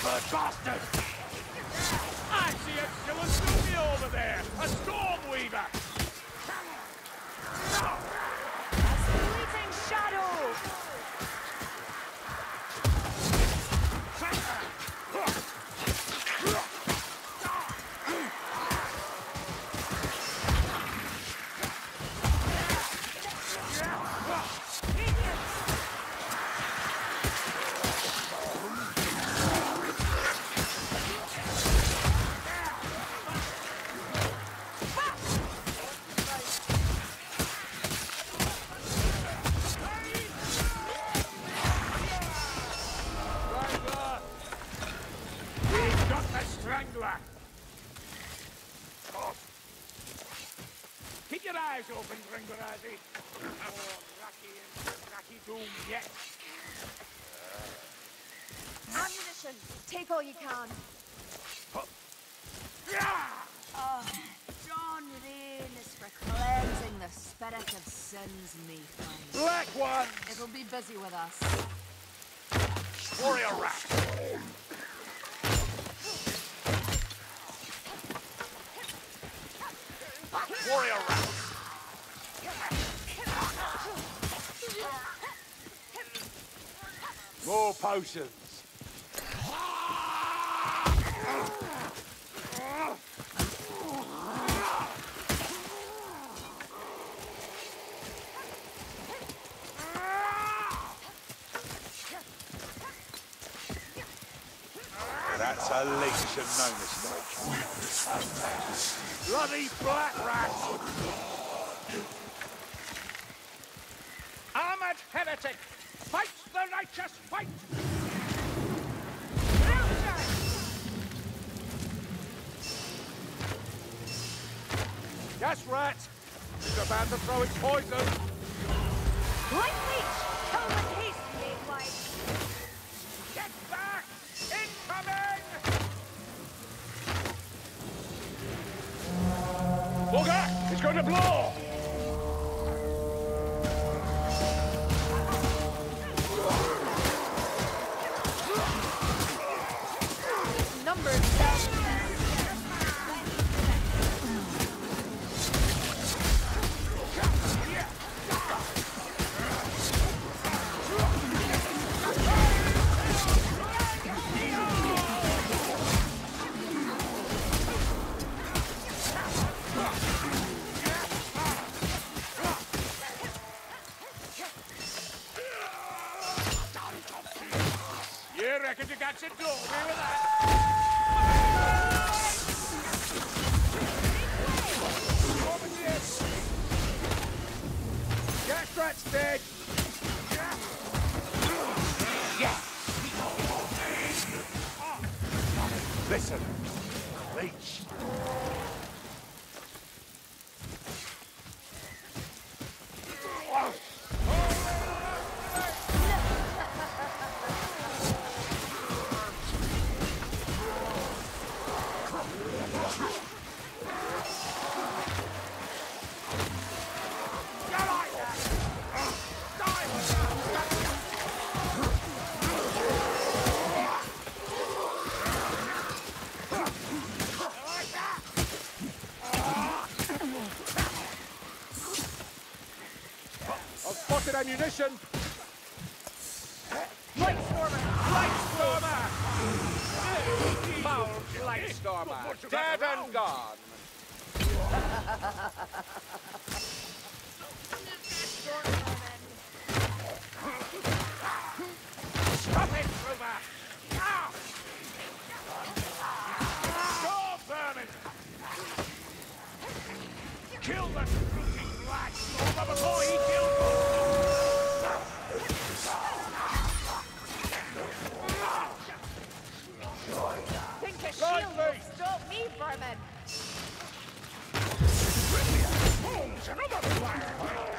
Blackbird bastard! I see a Shilazumi over there! A Stormweaver! A fleeting shadow! Keep your eyes open, Gringorazzi. Oh, Raki doom yet. Ammunition! Take all you can. John Rain is for cleansing the spirit of sins, Mayfind. Black ones! It'll be busy with us. Warrior rat! Warrior rat! More potions! That's a leech and no mistake. Bloody black rat! Armored heretic! Fight the righteous fight! Yes, rat! It's about to throw its poison! Light leech! Kill with haste, Mayfind! Get back! Incoming! Booger! It's going to blow! Numbers down. You reckon you got your door with that? Gas rat's dead! Yeah! Listen, leech. Spotted ammunition! Light stormer! Light stormer! Foul light stormer, dead and gone. Stop it, Ruba! Ah! Storm vermin! Kill the freaking black stormer before he kills you! Think a shield will stop me, vermin! Boom's another fire!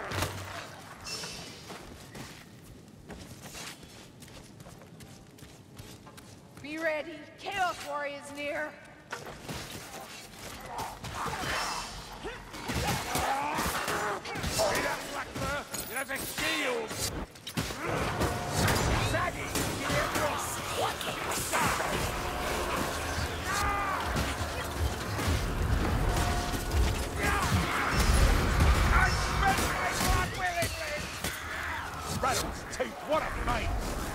Be ready, Chaos Warriors near! See that Blackbird? It has a shield! Saggy! Get it across! What the fuck? Rattles teeth, what a mate!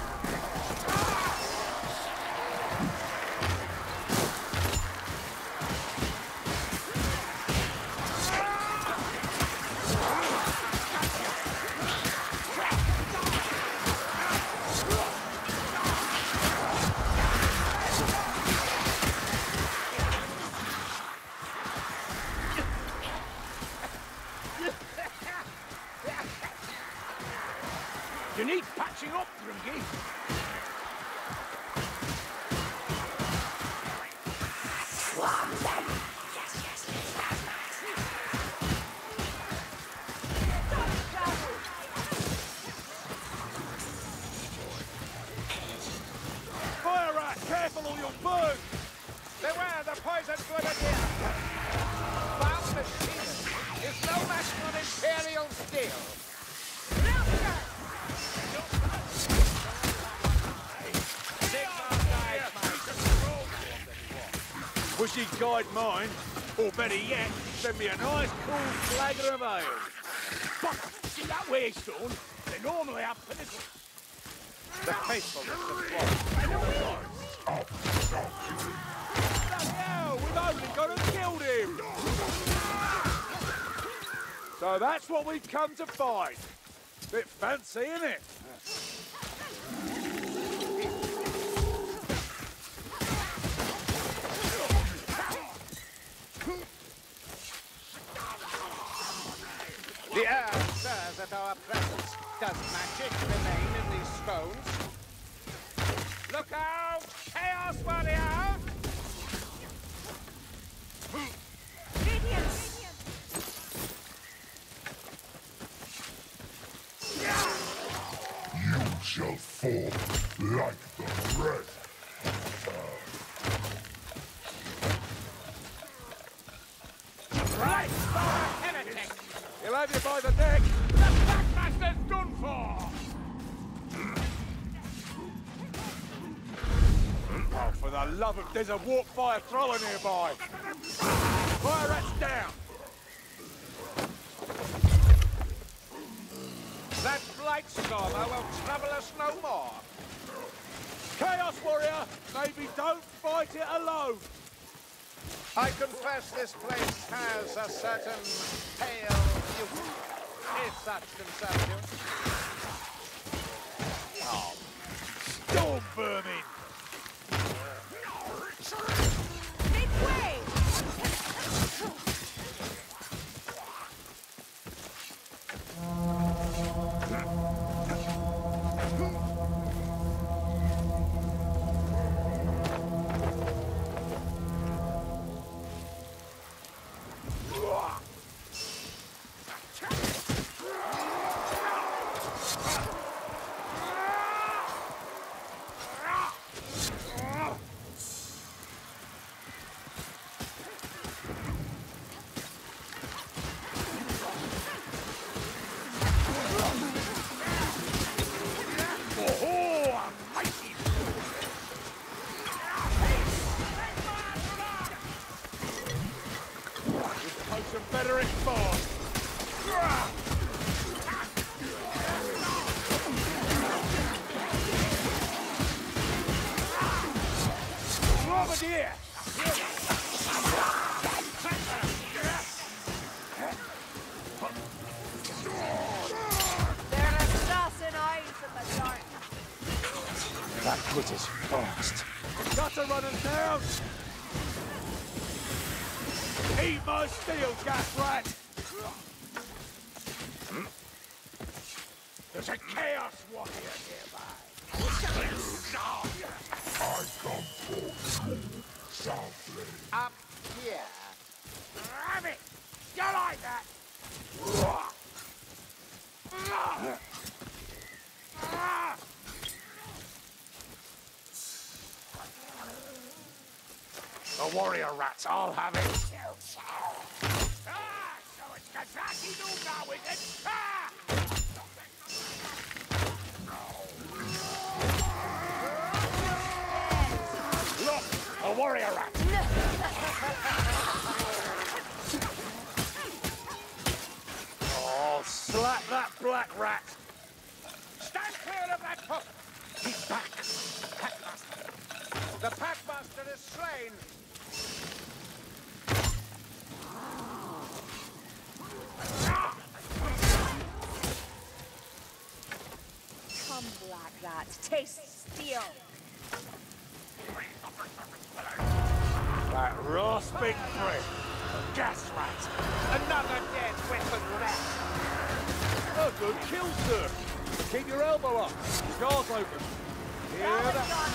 You need patching up, Grimgy. Fire rat, careful or you'll burn! Beware the poison grenadier! Bound machine is no match for Imperial steel. Wish he'd guide mine, or better yet, send me a nice cool flagger of ale. But, see that waystone? They normally have pinnacles. The faithfulness of one. Hell, we've only got to kill him! So that's what we've come to find. Bit fancy, innit? The air stirs at our presence. Does magic remain in these stones? Look out! Chaos Warrior! You shall fall like the rest. Right! Heretic! He'll have you by the neck! The Packmaster's done for! Oh, for the love of... There's a warp fire thrower nearby! Fire rats down! That blight stormer will trouble us no more. Chaos Warrior! Maybe don't fight it alone! I confess this place has a certain pale beauty, if that concerns you. Oh, storm vermin! Make way! Better export. Bombardier! They're assassin eyes in the dark. That put us fast. Got to run us down! Eat my steel, gas rat! There's a Chaos Warrior nearby. I come for you, Southland. Up here. Damn it! You like that? The warrior rats, I'll have it. So it's Kazaki Nuka with it. Look, a warrior rat. Oh, slap that black rat. Stand clear of that hook! He's back! Packmaster! The Packmaster is slain! Come, Black Rat. Taste steel. That rasping prick. A gas rat. Another dead weapon rat! A good kill, sir. Keep your elbow up. Scar's open. Here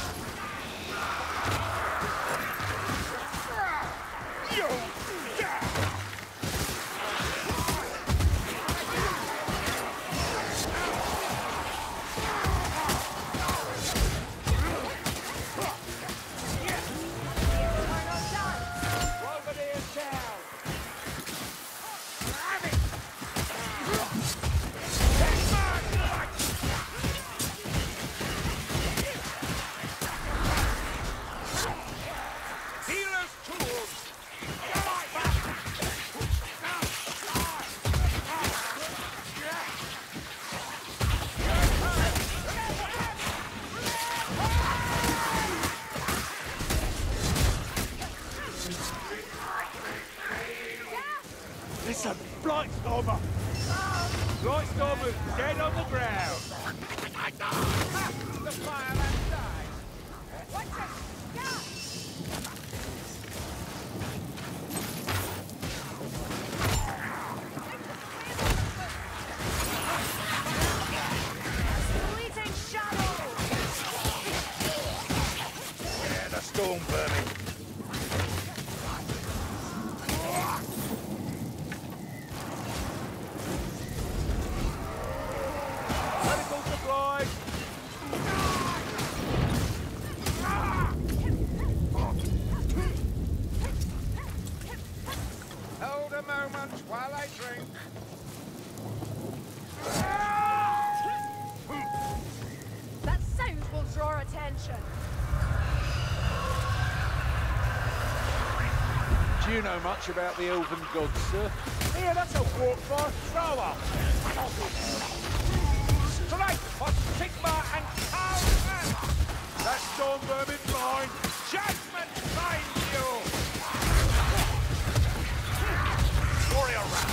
Listen, Blightstormer! Blightstormer's dead on the ground! The fireman died! Watch it! Go! Fleeting shadow! Yeah, the storm burning. Medical supplies! Hold a moment while I drink. That sound will draw attention. Do you know much about the elven gods, sir? Here, that's a walk for thrower! Strike for Sigma and Carl! That storm vermin blind! Judgment finds you! Warrior rat!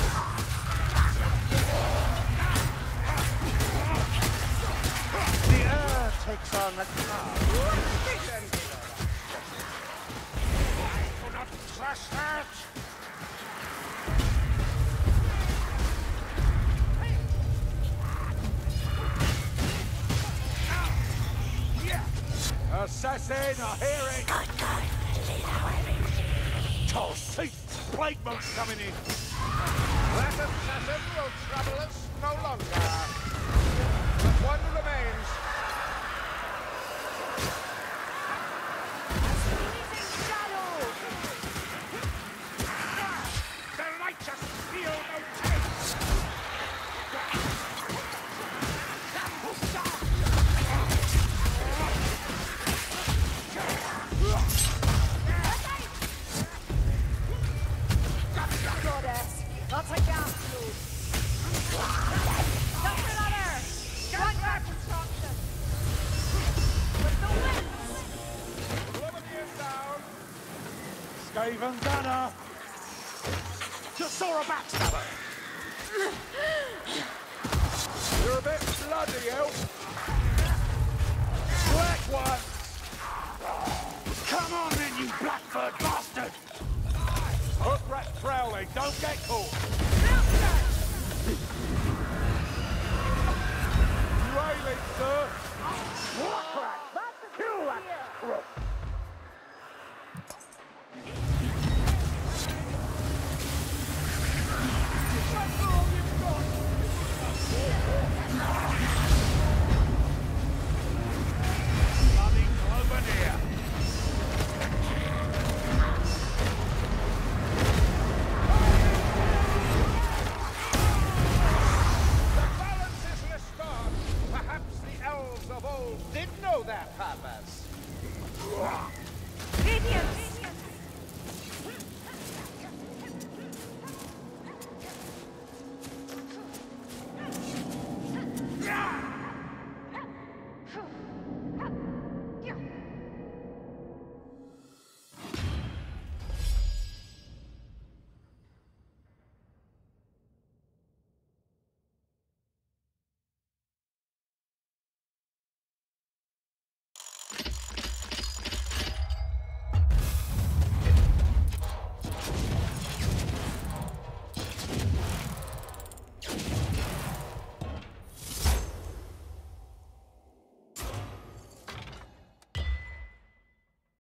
The air takes on the cloud. I do not trust that! Assassin, I hear it! Toss teeth! Plague monks coming in! That assassin will trouble us no longer. But one remains. Fleeting shadow! The righteous feel no taste. Goddess! That's a gas load! That's another! Right back construction! With the winds! Liberty is down. Skaven Gunner! Just saw a backstabber! You're a bit bloody, elf! Black one! Come on then, you blackbird bastard! Hook rat prowling, don't get caught! Railing, sir! Black rat! Kill that crook! Bloody Cloverneer! The balance is restored. Perhaps the elves of old did know their purpose. Radiant